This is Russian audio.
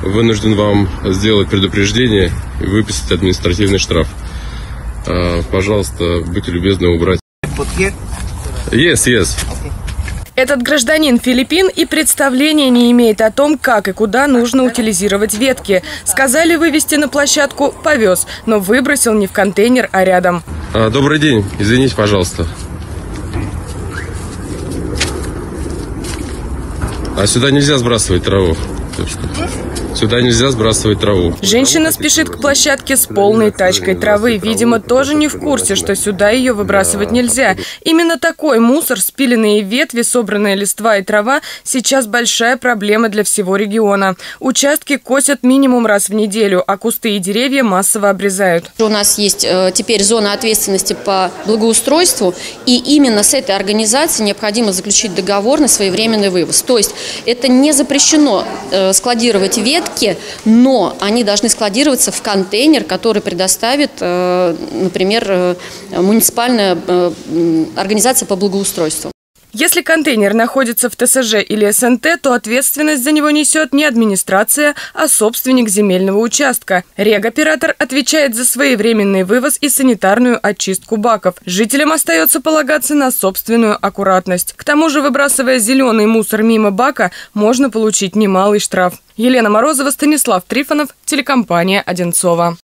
вынужден вам сделать предупреждение и выписать административный штраф. Пожалуйста, будьте любезны убрать. Yes. Этот гражданин Филиппин и представления не имеет о том, как и куда нужно утилизировать ветки. Сказали вывести на площадку – повез, но выбросил не в контейнер, а рядом. Добрый день. Извините, пожалуйста. А сюда нельзя сбрасывать траву. Сюда нельзя сбрасывать траву. Женщина спешит к площадке с полной тачкой травы. Видимо, тоже не в курсе, что сюда ее выбрасывать нельзя. Именно такой мусор, спиленные ветви, собранная листва и трава сейчас большая проблема для всего региона. Участки косят минимум раз в неделю, а кусты и деревья массово обрезают. У нас есть теперь зона ответственности по благоустройству, и именно с этой организацией необходимо заключить договор на своевременный вывоз. То есть это не запрещено складировать ветки, но они должны складироваться в контейнер, который предоставит, например, муниципальная организация по благоустройству. Если контейнер находится в ТСЖ или СНТ, то ответственность за него несет не администрация, а собственник земельного участка. Регоператор отвечает за своевременный вывоз и санитарную очистку баков. Жителям остается полагаться на собственную аккуратность. К тому же, выбрасывая зеленый мусор мимо бака, можно получить немалый штраф. Елена Морозова, Станислав Трифонов, телекомпания «Одинцово».